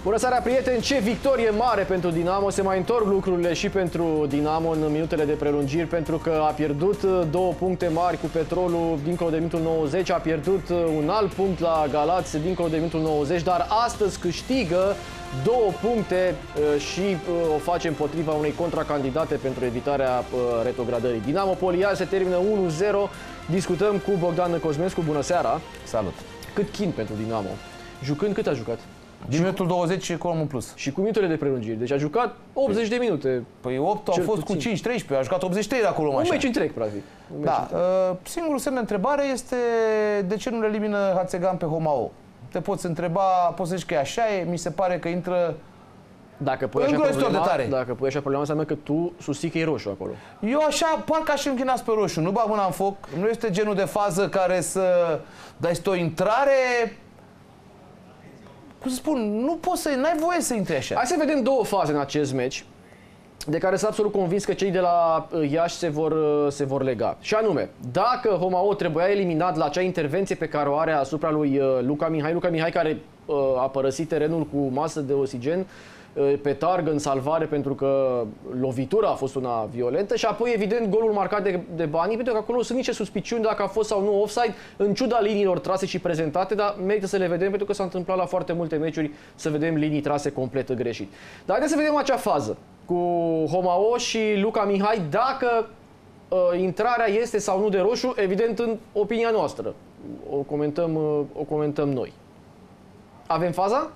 Bună seara, prieteni! Ce victorie mare pentru Dinamo! Se mai întorc lucrurile și pentru Dinamo în minutele de prelungiri, pentru că a pierdut 2 puncte mari cu Petrolul dincolo de minutul 90, a pierdut un alt punct la Galați dincolo de minutul 90, dar astăzi câștigă 2 puncte și o face împotriva unei contracandidate pentru evitarea retrogradării. Dinamo Polial se termină 1-0. Discutăm cu Bogdan Cosmescu. Bună seara! Salut! Cât chin pentru Dinamo? Jucând, cât a jucat? Din minutul 20 și cu omul plus. Și cu minutele de prelungiri. Deci a jucat 80 de minute. Păi 8 au fost puțin. Cu 5-13, a jucat 83 dacă o luăm așa. Un meci întreg, practic. Da. Singurul semn de întrebare este de ce nu le elimină Hațegan pe Homao. Te poți întreba, poți să zici că e așa, mi se pare că intră dacă pui așa problema, de tare. Dacă pui așa problema, înseamnă că tu susții că e roșu acolo. Eu așa, parcă aș închinați pe roșu, nu bag mâna în foc, nu este genul de fază care să... Dar este o intrare... Cum să spun, nu poți să... N-ai voie să intri așa. Hai să vedem 2 faze în acest meci, de care sunt absolut convins că cei de la Iași se vor lega. Și anume, dacă Homao trebuia eliminat la acea intervenție pe care o are asupra lui Luca Mihai care a părăsit terenul cu masă de oxigen, pe targă în salvare pentru că lovitura a fost una violentă și apoi evident golul marcat de Bani, pentru că acolo sunt niște suspiciuni dacă a fost sau nu offside, în ciuda liniilor trase și prezentate, dar merită să le vedem pentru că s-a întâmplat la foarte multe meciuri să vedem linii trase complet greșit. Dar haideți să vedem acea fază cu Homao și Luca Mihai, dacă intrarea este sau nu de roșu, evident în opinia noastră. O comentăm noi. Avem faza?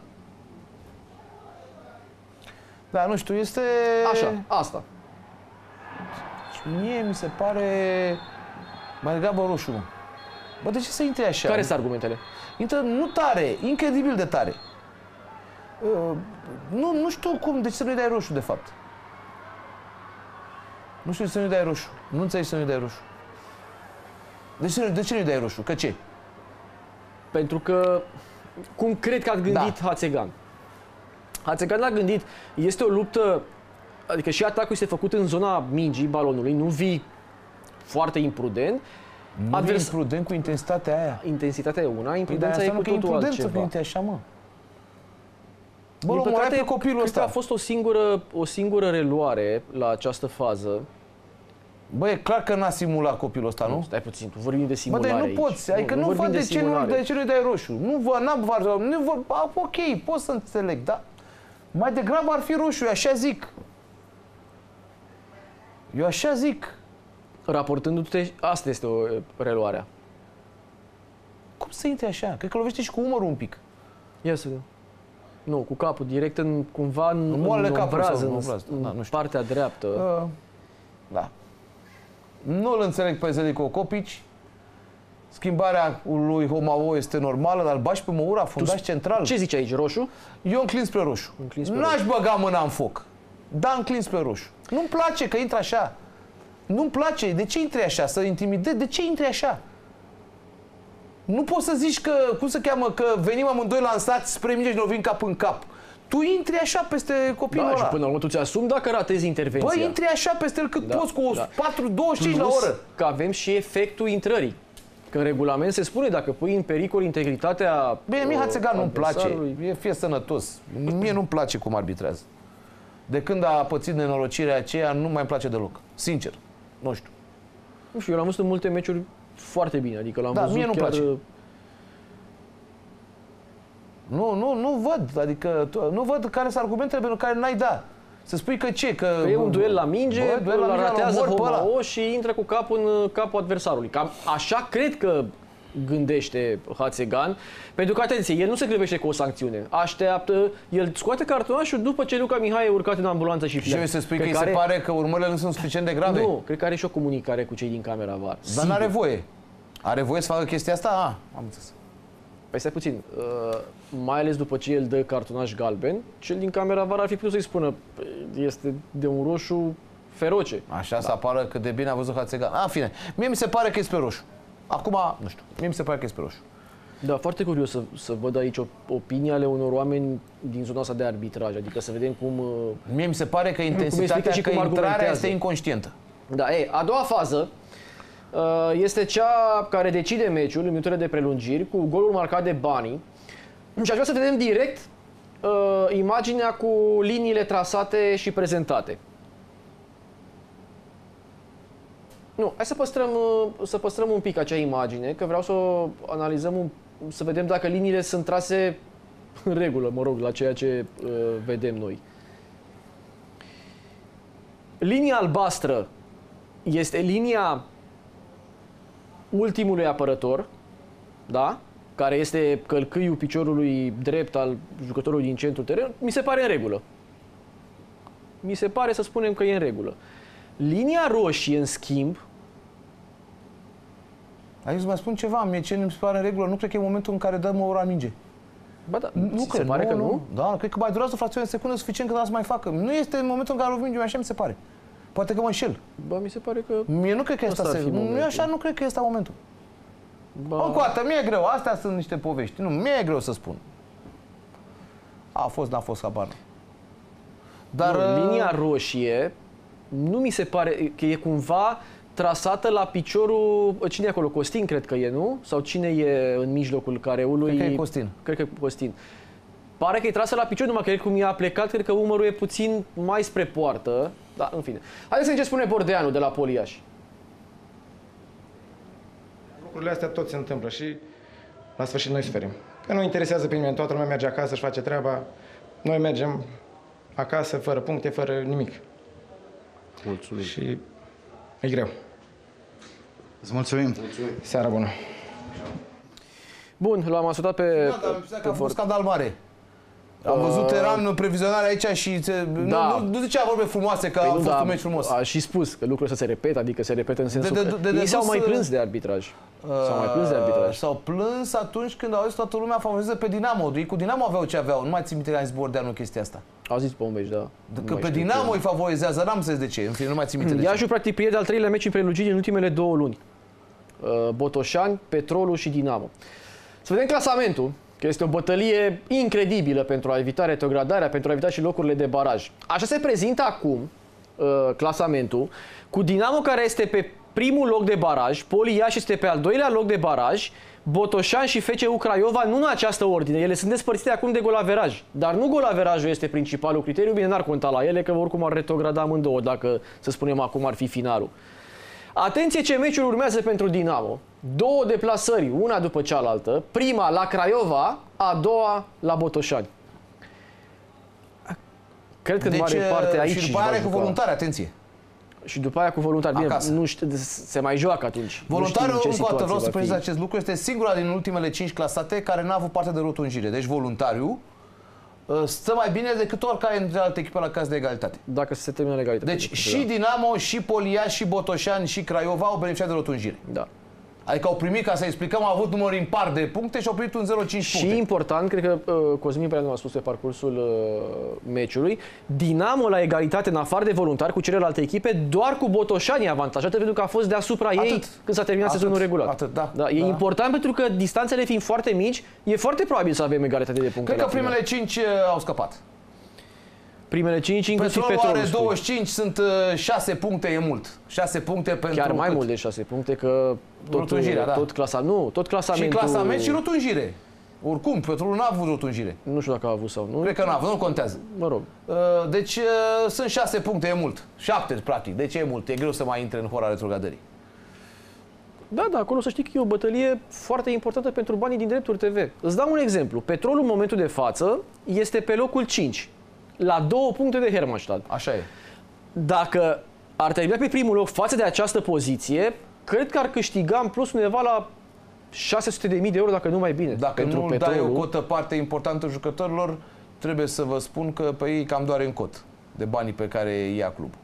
Da, nu știu, este... Așa, asta. Mie mi se pare mai degrabă roșu. Bă, de ce să intre așa? Care sunt argumentele? Intră nu tare, incredibil de tare. Nu știu cum, de ce să nu-i dai roșu, de fapt. Nu știu de ce să nu-i dai roșu. Nu înțeleg să nu-i dai roșu. De ce nu-i dai roșu? Că ce? Pentru că, cum cred că a gândit Hațegan. Hațegan a gândit, este o luptă, adică și atacul este făcut în zona mingii balonului, nu vii foarte imprudent. Nu vii imprudent cu intensitatea aia. Intensitatea e una, imprudența e cu totul altceva. Să așa, mă. Bă, din păcate, pe copilul cred ăsta. că a fost o singură reluare la această fază. Bă, e clar că n-a simulat copilul ăsta, nu? Stai puțin, tu vorbim de simulare. Bă, dar nu poți, adică nu văd de ce nu-i dai roșu. Ok, pot să înțeleg, dar mai degrabă ar fi roșu, eu așa zic. Eu așa zic. Raportându-te, asta este o reluarea. Cum să intri așa? Cred că lovește și cu umărul un pic. Ia să vedem. Nu, cu capul direct cumva în obraz, în partea dreaptă. Da. Nu-l înțeleg pe Zeljko Copici. Schimbarea lui Homao este normală, dar îl bași pe Moura, fundaș central. Ce zici aici, roșu? Eu înclin spre roșu. N-aș băga mâna în foc. Da, înclin spre roșu. Nu-mi place că intră așa. Nu-mi place. De ce intri așa? Să intimidezi? De ce intri așa? Nu poți să zici că, cum se cheamă, că venim amândoi lansați spre mine și ne lovim cap în cap. Tu intri așa peste copilul ăla. Și până la urmă tu ți-asumi dacă ratezi intervenția. Băi, intri așa peste el cât poți, cu 4,25 la oră. Că avem și efectul intrării. Că în regulament se spune dacă pui în pericol integritatea. Bine, mie Hațegan nu-mi place. Fie sănătos. Mie nu-mi place cum arbitrează. De când a pățit nenorocirea aceea, nu mai place deloc. Sincer. Nu știu. Nu știu, eu l-am văzut în multe meciuri foarte bine. Adică l-am văzut mie nu chiar... place. Nu văd. Adică nu văd care sunt argumentele pentru care n-ai da. Să spui că ce? Că e un duel la minge, îl ratează Homao și intră cu capul în capul adversarului. Cam așa cred că gândește Hațegan. Pentru că, atenție, el nu se grăbește cu o sancțiune. Așteaptă, el scoate cartonașul după ce Luca Mihai e urcat în ambulanță și pleacă. Și să spui că îi se pare că urmările nu sunt suficient de grave? Nu, cred că are și o comunicare cu cei din camera VAR. Dar n-are voie. Are voie să facă chestia asta? Am înțeles. Păi stai puțin, mai ales după ce el dă cartonaș galben, cel din camera VAR ar fi putut să-i spună este de un roșu feroce. Așa să apară cât de bine a văzut Hațegan. În fine, mie mi se pare că e pe roșu. Acum, nu știu, mie mi se pare că e pe roșu. Da, foarte curios să văd aici opinia ale unor oameni din zona asta de arbitraj, adică să vedem cum... Mie mi se pare că intensitatea și că intrarea este inconștientă. Da, a doua fază este cea care decide meciul în minutele de prelungiri cu golul marcat de Bani. Și aș vrea să vedem direct imaginea cu liniile trasate și prezentate. Nu, hai să păstrăm un pic acea imagine, că vreau să o analizăm, să vedem dacă liniile sunt trase în regulă, mă rog, la ceea ce vedem noi. Linia albastră este linia ultimului apărător, da? Care este călcâiul piciorului drept al jucătorului din centrul teren. Mi se pare în regulă. Mi se pare să spunem că e în regulă. Linia roșie, în schimb... Aici să vă spun ceva, mie ce mi se pare în regulă, nu cred că e momentul în care dăm o ora în minge. Ba da, nu cred, se pare că nu? Da, cred că mai durează o fracțiune de secundă suficient ca să mai facă. Nu este în momentul în care o minge, așa mi se pare. Poate că mă înșel. Bă, mi se pare că... Mie nu cred că asta nu așa, nu cred că este momentul. Încă o dată, mie e greu, astea sunt niște povești. Nu, mie e greu să spun. A fost, n-a fost, habar. Dar linia roșie nu mi se pare că e cumva trasată la piciorul... Cine e acolo? Costin, cred că e, nu? Sau cine e în mijlocul careului? Cred că e Costin. Cred că e Costin. Pare că e trasă la picior, numai că cum i-a plecat, cred că umărul e puțin mai spre poartă. Da, în fine. Haideți să vedem ce spune Bordeanu de la Poliaș. Lucrurile astea tot se întâmplă și la sfârșit noi suferim. Că nu interesează pe nimeni, toată lumea merge acasă, își face treaba. Noi mergem acasă, fără puncte, fără nimic. Mulțumim. Și e greu. Îți mulțumim. Seara bună. Bun, l-am ascultat pe... Da, dar mi se că a fost scandal mare. Am văzut eram previzionare aici și nu zicea vorbe frumoase că a fost un meci frumos. A și spus că lucrurile astea se repetă, adică se repetă în sensul că ei s-au mai plâns de arbitraj. S-au mai plâns de arbitraj. S-au plâns atunci când au zis toată lumea favorizează pe Dinamo. Ei cu Dinamo aveau ce aveau. Nu mai țin minte că a zis Bordeanu chestia asta. Au zis pe un meci, da. Că pe Dinamo îi favorizează, n-am înțeles de ce. În fine, nu mai țin minte de ce. Iașiul practic pierde al treilea meci în prelungiri în ultimele 2 luni. Botoșani, Petrolul și Dinamo. Să vedem clasamentul, că este o bătălie incredibilă pentru a evita retrogradarea, pentru a evita și locurile de baraj. Așa se prezintă acum clasamentul, cu Dinamo care este pe primul loc de baraj, Poli Iași este pe al doilea loc de baraj, Botoșani și FCU Craiova nu în această ordine, ele sunt despărțite acum de golaveraj. Dar nu golaverajul este principalul criteriu, bine, n-ar conta la ele, că oricum ar retrograda amândouă, dacă, să spunem, acum ar fi finalul. Atenție ce meciuri urmează pentru Dinamo. 2 deplasări, una după cealaltă. Prima la Craiova, a doua la Botoșani. Cred că în mare parte aici și după aia cu voluntari, atenție. Și după aia cu voluntari. Bine, nu știu, se mai joacă atunci. Voluntarul, încă o dată vreau să precizez acest lucru, este singura din ultimele 5 clasate care n-a avut parte de rotunjire. Deci voluntariul stă mai bine decât oricare dintre alte echipe la caz de egalitate. Dacă se termină legalitate. Deci și Dinamo, și Poliaș, și Botoșani, și Craiova au beneficiat de rotunjire. Da. Adică au primit, ca să explicăm, au avut număr impar de puncte și au primit un 0,5 puncte. Și important, cred că Cosmin Prea nu a spus pe parcursul meciului, Dinamo la egalitate în afară de voluntari cu celelalte echipe, doar cu Botoșani avantajată pentru că a fost deasupra ei când s-a terminat sezonul regulat. E important pentru că distanțele fiind foarte mici, e foarte probabil să avem egalitate de puncte. Cred că primele 5 au scăpat. Primele 5, inclusiv Petrolul are 25, sunt 6 puncte, e mult. 6 puncte pentru... Chiar mai mult de 6 puncte, că tot clasamentul... Și clasament și rotunjire. Oricum, Petrolul n-a avut rotunjire. Nu știu dacă a avut sau nu. Cred că n-a avut, nu contează. Mă rog. Deci sunt 6 puncte, e mult. 7, practic. Deci e mult. E greu să mai intre în hora retrogradării. Da, acolo să știi că e o bătălie foarte importantă pentru banii din Drepturi TV. Îți dau un exemplu. Petrolul în momentul de față este pe locul 5. La 2 puncte de Hermannstad. Așa e. Dacă ar termina pe primul loc față de această poziție, cred că ar câștiga în plus undeva la 600.000 de euro, dacă nu mai bine. Dacă nu dai o cotă parte importantă jucătorilor, trebuie să vă spun că pe ei cam doare în cot de banii pe care ia clubul.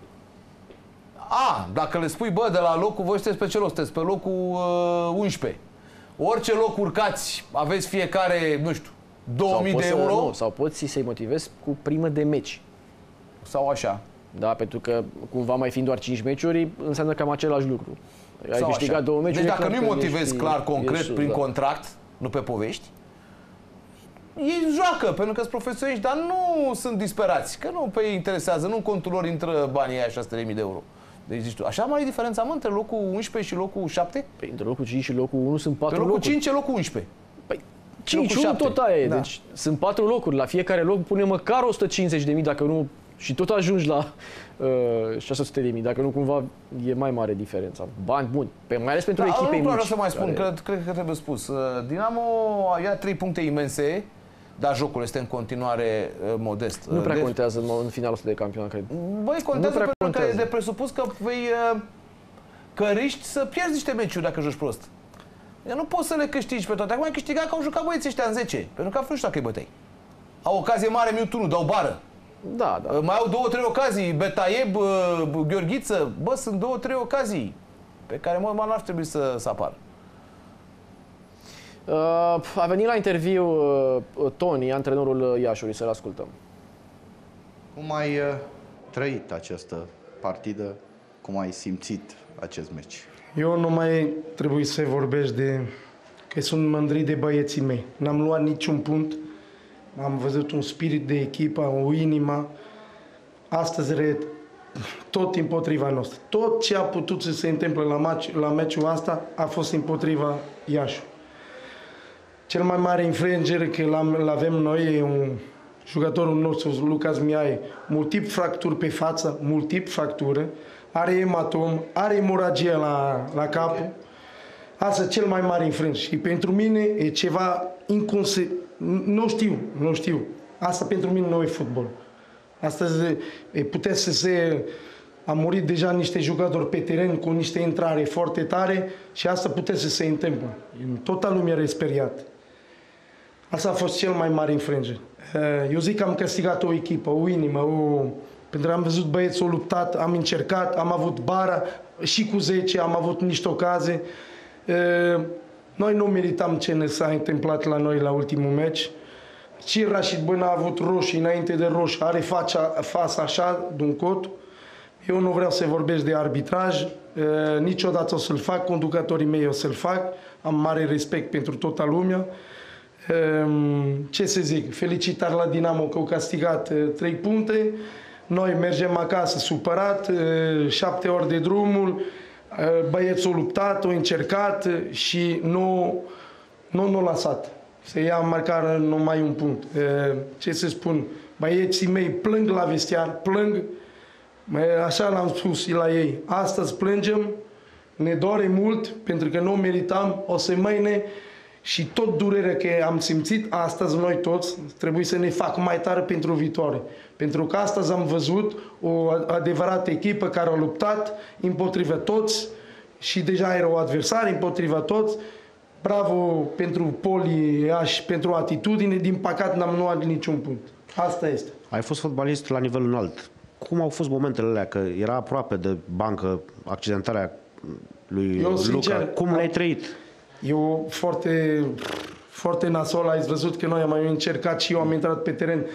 Dacă le spui, bă, de la locul, voi sunteți pe ce loc? Sunteți pe locul 11. Orice loc urcați, aveți fiecare, nu știu, 2000 de euro. Sau poți să-i motivezi cu primă de meci. Sau așa. Da, pentru că cumva mai fiind doar 5 meciuri, înseamnă cam același lucru. Ai câștigat 2 meciuri. Deci dacă nu-i motivezi clar, concret, prin contract, nu pe povești, ei joacă, pentru că sunt profesioniști, dar nu sunt disperați. Că nu pe ei interesează, nu în contul lor intră banii aia 600.000 de euro. Deci, știu, așa mai e diferența, mă, între locul 11 și locul 7? Păi, între locul 5 și locul 1 sunt 4 locuri. Pe locul 5 e locul 11. Păi, 5, tot aia e. Da. Deci sunt 4 locuri. La fiecare loc pune măcar 150.000, dacă nu... Și tot ajungi la 600.000, dacă nu cumva e mai mare diferența. Bani buni, mai ales pentru echipe mici. Vreau să mai spun, cred că trebuie spus. Dinamo ia 3 puncte imense, dar jocul este în continuare modest. Nu prea contează în finalul ăsta de campionat, cred. Băi, contează pentru că e de presupus că riști să pierzi niște meciuri dacă joci prost. Nu poți să le câștigi pe toate. Acum ai câștigat că au jucat băieții ăștia în 10, pentru că nu știu dacă îi bătei. Au ocazie mare, minutul 1, dau bară. Da, da. Mai au 2-3 ocazii, Betaieb, Gheorghiță, bă, sunt 2-3 ocazii pe care normal n-ar trebui să apară. A venit la interviu Toni, antrenorul Iașului, să-l ascultăm. Cum ai trăit această partidă? Cum ai simțit acest meci? Eu nu mai trebuie să vorbești de că sunt mândrit de băieții mei. N-am luat niciun punct. Am văzut un spirit de echipă, o inimă. Astăzi, tot împotriva noastră. Tot ce a putut să se întâmple la meciul ăsta a fost împotriva Iașului. Cel mai mare infringere că l-avem noi e un jucătorul nostru, Lucas Miaie, multiple fracturi pe față, multiple fractură, are hematom, are emoragie la cap. Asta e cel mai mare infringere. Și pentru mine e ceva inconsecvent. Nu știu. Asta pentru mine nu e fotbal. Astăzi puteți să se... A murit deja niște jucători pe teren cu niște intrare foarte tare și asta putea să se întâmple. Toată lumea era speriat. Asta a fost cel mai mare infringere. Eu zic că am câștigat o echipă, o inimă, pentru că am văzut băieții, au luptat, am încercat, am avut bara și cu 10, am avut niște ocazii. Noi nu meritam ce ne s-a întâmplat la noi la ultimul meci. Și Rashid Băna a avut roșii înainte de roșii, are fața așa, de un cot. Eu nu vreau să vorbesc de arbitraj, niciodată o să-l fac, conducătorii mei o să-l fac, am mare respect pentru toată lumea. Ce să zic, felicitări la Dinamo că au câștigat 3 puncte, noi mergem acasă supărat, 7 ore de drumul, băieții au luptat, au încercat și nu lăsat. Să ia măcar numai un punct. Ce să spun, băieții mei plâng la vestiar, plâng, așa l-am spus la ei, astăzi plângem, ne dore mult pentru că nu meritam, o să mâine și tot durerea că am simțit astăzi noi toți trebuie să ne fac mai tare pentru viitoare. Pentru că astăzi am văzut o adevărată echipă care a luptat împotriva toți și deja era o adversare împotriva toți. Bravo pentru Poli Iași, pentru atitudine, din păcat n-am luat niciun punct. Asta este. Ai fost fotbalist la nivel înalt. Cum au fost momentele alea? Că era aproape de bancă accidentarea lui Luca. Cum le-ai trăit? Eu foarte nasol, ai văzut că noi am mai încercat și eu am intrat pe teren.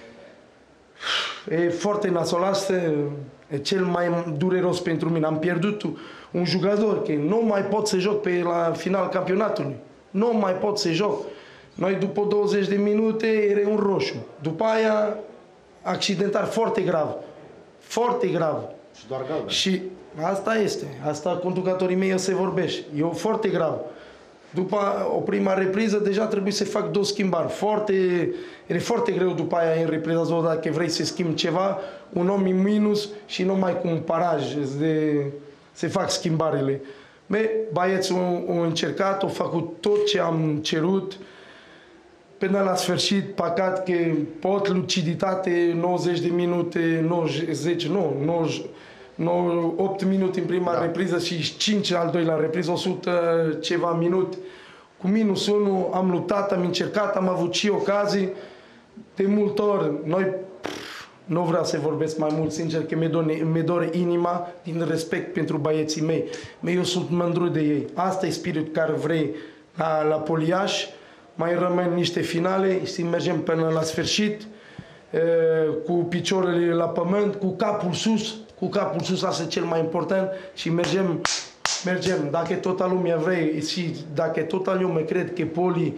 E foarte nasol, asta e cel mai dureros pentru mine. Am pierdut un jucător, că nu mai pot să joc la final campionatului. Nu mai pot să joc. Noi după 20 de minute era un roșu. După aia accidentar foarte grav. Foarte grav. Și doar galben. Și asta este. Asta conducătorii mei se vorbește. E foarte grav. După o prima repriză, deja trebuie să fac 2 schimbări. E foarte greu după aia în repriza 2, dacă vrei să schimbi ceva, un om în minus și numai cu un paraj se fac schimbările. Băieții au încercat, au făcut tot ce am cerut. Până la sfârșit, păcat că pot luciditate 90 de minute, 8 minute în prima repriză și 5 al doilea repriză, 100 ceva minute. Cu minus 1 am luptat, am încercat, am avut și ocazii. De multe ori, noi nu vreau să vorbesc mai mult, sincer, că mi dore inima din respect pentru băieții mei. Eu sunt mândru de ei. Asta e spiritul care vrei la Poliaș. Mai rămân niște finale și mergem până la sfârșit cu picioarele la pământ, cu capul sus. Cu capul sus, asta e cel mai important și mergem. Dacă toată lumea vrei și dacă toată lumea cred că Poli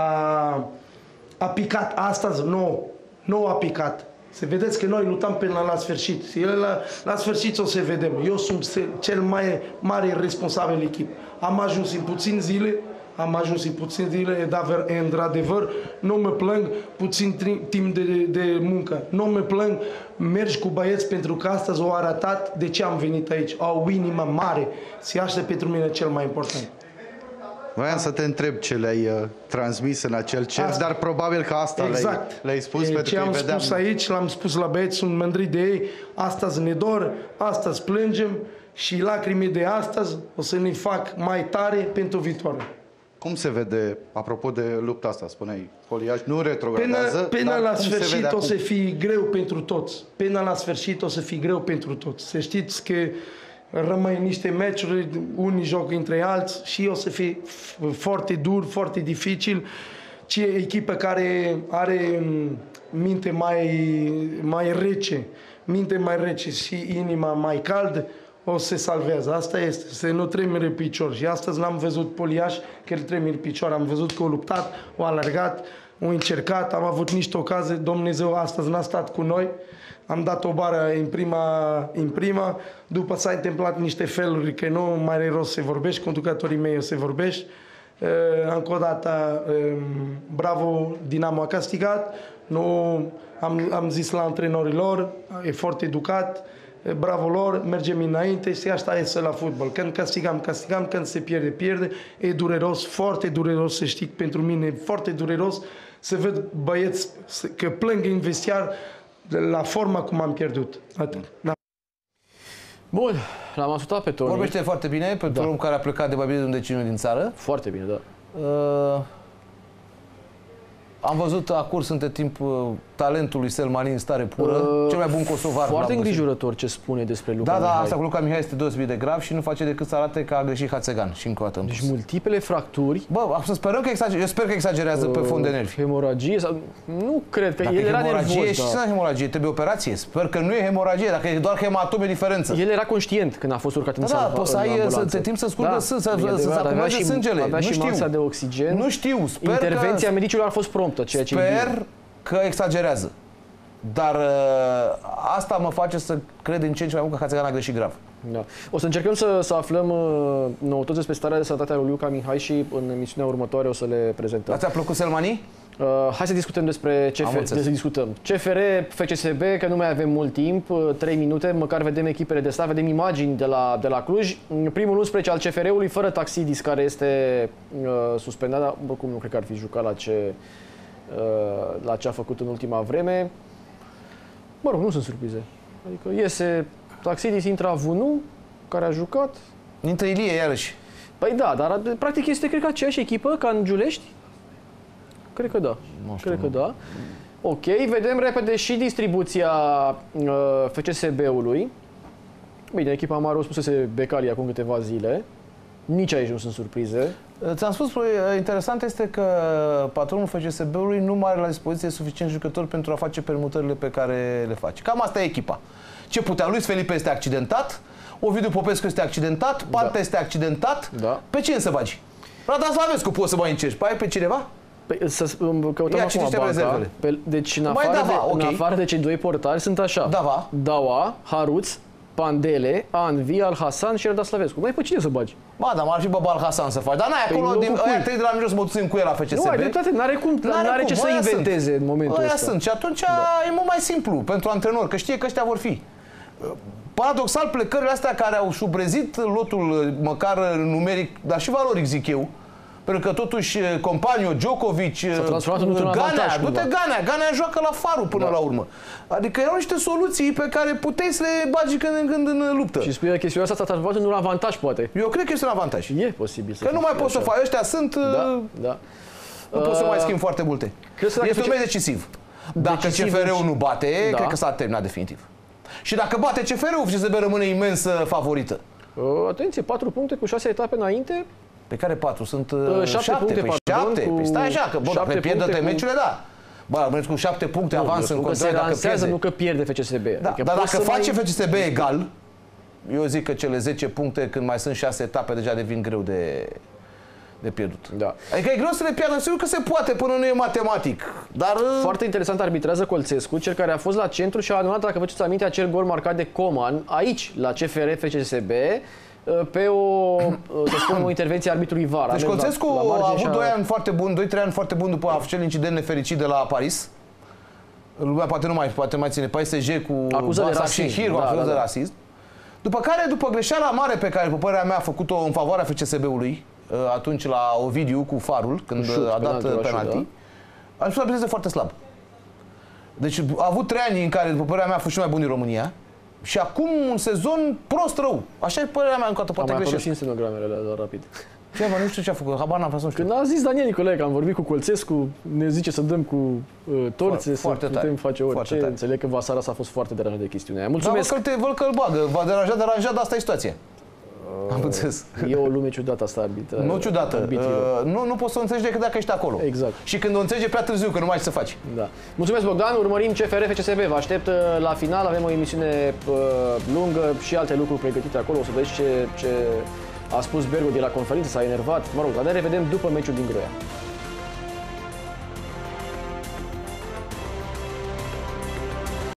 a picat astăzi, nu a picat. Să vedeți că noi luptăm până la sfârșit. La sfârșit o să vedem. Eu sunt cel mai mare responsabil echip. Am ajuns în puțin zile, am ajuns în puțin zile, într-adevăr, nu mă plâng puțin timp de muncă. Nu mă plâng, mergi cu băieți pentru că astăzi au arătat de ce am venit aici. Au o inimă mare. Și asta pentru mine cel mai important. Voiam să te întreb ce le-ai transmis în acel cer, dar probabil că asta le-ai spus pentru ce că am vedeam. spus aici, l-am spus la băieți, sunt mândri de ei, astăzi ne dor, astăzi plângem și lacrimii de astăzi o să ne fac mai tare pentru viitor. Cum se vede, apropo de lupta asta, spuneai, Poliaș nu retrogradează, până la sfârșit o să fie greu pentru toți. Până la sfârșit o să fie greu pentru toți. Să știți că rămân niște meciuri, unii joc între alții și o să fie foarte dur, foarte dificil. Ce echipă care are minte mai rece și inima mai caldă, o să se salvează. Asta este, să nu tremure picior. Și astăzi l-am văzut Poliaș, că el tremure picior. Am văzut că a luptat, a alergat, a încercat, am avut niște ocazii. Dumnezeu astăzi n-a stat cu noi. Am dat o bară în prima, după s-a întâmplat niște feluri că nu mai are rost să vorbești, conducătorii mei o să vorbești. Încă o dată, bravo, Dinamo a castigat, nu, am zis la antrenorilor, e foarte educat, bravo lor, mergem înainte și asta este la fotbal. Când castigăm, când se pierde. E dureros, foarte dureros, să știi, pentru mine, foarte dureros să văd băieți că plâng în vestiar la forma cum am pierdut. Atât. Da. Bun, l-am ascultat pe Toni. Vorbește foarte bine pentru un om care a plecat de mai bine de un deceniu din țară. Foarte bine, da. Am văzut acurs între timp talentul lui Selmani în stare pură, cel mai bun kosovar. Foarte îngrijorător ce spune despre Luca Mihai. Da, asta cu Luca Mihai este deosebit de grav și nu face decât să arate că a greșit Hațegan și încă o dată. Deci multiple fracturi. Bă, să sperăm că exagerează. Eu sper că exagerează pe fond de nervi. Hemoragie sau... Nu cred că dacă el era nervos. Și ce hemoragie? Trebuie operație. Sper că nu e hemoragie, dacă e doar hematome diferență. El era conștient când a fost urcat în sală. Da, poți să ai să timp să scurgă să acumuleze sângele. Avea și masa de oxigen. Nu știu, sper că intervenția medicilor a fost promptă, ceea ce sper că exagerează. Dar asta mă face să cred în ce mai mult că Hațegan a greșit grav. Da. O să încercăm să aflăm noutăți despre starea de sănătate a lui Luca Mihai și în emisiunea următoare o să le prezentăm. Ți-a plăcut Selmani? Hai să discutăm despre CFR, FCSB, că nu mai avem mult timp, 3 minute, măcar vedem echipele de stat, vedem imagini de la Cluj. Primul 11 al CFR-ului, fără Taxidis, care este suspendat, dar oricum nu cred că ar fi jucat la ce a făcut în ultima vreme. Mă rog, nu sunt surprize. Adică iese Taxidis, intră Avunu, care a jucat. Intră Ilie iarăși. Păi da, dar practic este, cred că, aceeași echipă ca în Giulești. Cred că da. Cred că da. Ok, vedem repede și distribuția FCSB-ului. Bine, echipa mare o spusese Becali acum câteva zile. Nici aici nu sunt surprize. Ți-am spus, interesant este că patronul FCSB-ului nu mai are la dispoziție suficient jucători pentru a face permutările pe care le face. Cam asta e echipa. Ce putea? Luis Felipe este accidentat, Ovidiu Popescu este accidentat, Panta este accidentat. Da. Pe cine să bagi? Rada Slavescu poți să mai încerci. Pe ai pe cineva? Păi, să căutăm acum banca. Deci în afară de cei doi portari sunt așa. Dawa, Haruț, Pandele, Anvi, Al-Hasan și Rada Slavescu. Mai pe cine să bagi? Ba, dar m-ar fi Baba Al-Hasan să faci. Dar n-ai acolo, ăia trei de la mijloc să mă duțin cu el la FCSB. Nu, ai dreptate, n-are ce să inventeze în momentul ăsta. Ăia sunt și atunci e mult mai simplu pentru antrenor, că știe că ăștia vor fi. Paradoxal, plecările astea care au șubrezit lotul, măcar numeric, dar și valoric, zic eu, pentru că totuși Companiu, Djokovic, Ganea joacă la Farul până la urmă. Adică erau niște soluții pe care puteai să le bagi când în când în luptă. Și spui că chestiunea asta s-a transformat într-un avantaj, poate. Eu cred că este un avantaj. E posibil să că nu mai poți să faci. Ăștia sunt... Da. Nu poți să mai schimbi foarte multe. Este un meci decisiv. Dacă CFR-ul nu bate, cred că s-a terminat definitiv. Și dacă bate CFR-ul, FCSB rămâne imens favorită. Atenție, 4 puncte cu 6 etape înainte. Pe care 4? Sunt 7 puncte. Păi 7. Păi stai așa, că bun, dacă pierdă meciurile, da. Bă, rămâneți cu 7 puncte avans în control dacă pierde. Nu că pierde FCSB. Da, dar dacă face FCSB egal, eu zic că cele 10 puncte, când mai sunt 6 etape, deja devin greu de pierdut. Da. Adică e greu să le pierdă, sigur că se poate până nu e matematic. Dar... Foarte interesant arbitrează Colțescu, cel care a fost la centru și a anulat, dacă vă aduceți aminte, acel gol marcat de Coman, aici, la CFR FCSB. pe o, să spun, o intervenție a arbitrului VAR. Deci Conțescu a avut 2 ani foarte buni, 2-3 ani foarte buni după acel incident nefericit de la Paris. Lumea poate mai ține PSG cu Barça și Hir, acuzat de rasism. După care, după greșeala mare pe care, după părerea mea, a făcut-o în favoarea FCSB-ului, atunci la Ovidiu cu Farul, când a dat penalti, a început să arbiteze foarte slab. Deci a avut 3 ani în care, după părerea mea, a fost și mai bun din România. Și acum un sezon prost rău. Așa e părerea mea, încă poate greșesc. Am mai și în stenogramele alea, doar rapid. Ce, nu știu ce a făcut, habar n-am fost, nu știu. Când a zis Daniel Nicolae că am vorbit cu Colțescu, ne zice să dăm cu torțe, să putem face orice. Înțeleg că Vasaras a fost foarte deranjat de chestiunea aia. Mulțumesc! Da, văd că îl bagă, va deranjat, dar asta e situația. Am înțeles. E o lume ciudată asta arbitră. Nu ciudată. Nu poți să o înțelegi decât dacă ești acolo. Exact. Și când o înțelegi prea târziu, că nu mai ai ce să faci. Da. Mulțumesc, Bogdan. Urmărim CFR FCSB. Vă aștept la final. Avem o emisiune lungă și alte lucruri pregătite acolo. O să vezi ce a spus Bergo de la conferință, s-a enervat. Mă rog, dar ne revedem după meciul din Groia.